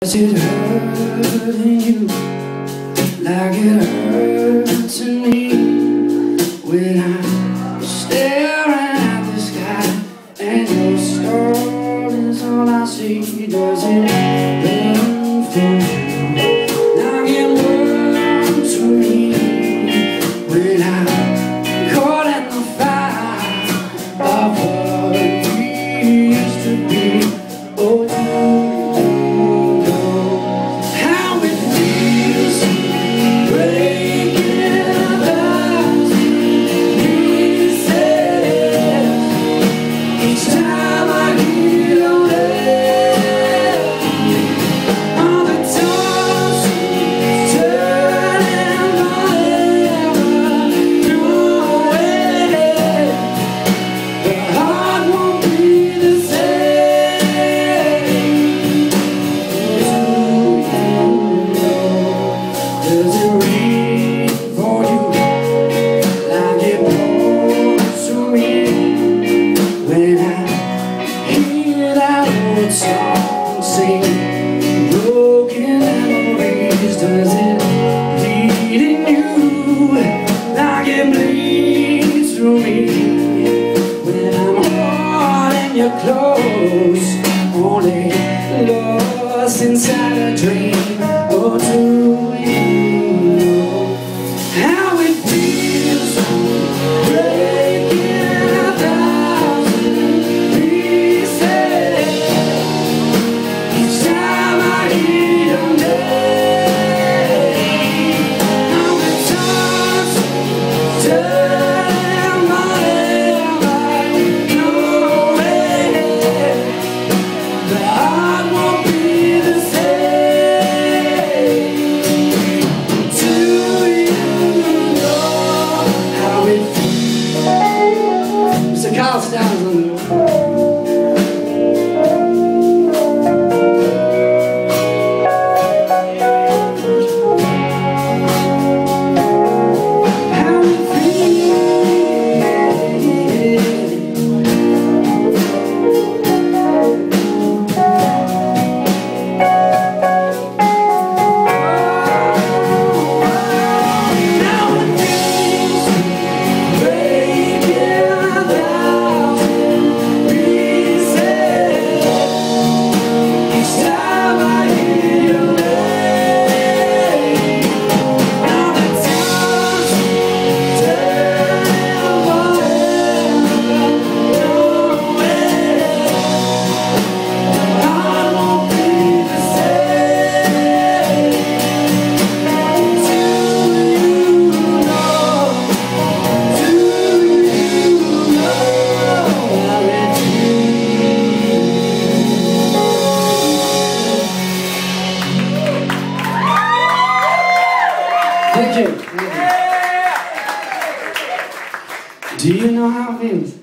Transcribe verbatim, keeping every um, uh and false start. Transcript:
Does it hurt you like it hurts in me when I stare at the sky and your star is all I see? Does it burn for you like it burns for me when I'm caught in the fire of what we used to be? Oh, song sing broken memories. Does it bleed in you like it bleeds through me when I'm holding you close, only lost inside a dream? Or do you know how it feels breaking a thousand pieces? Thank you. Do you know how it feels?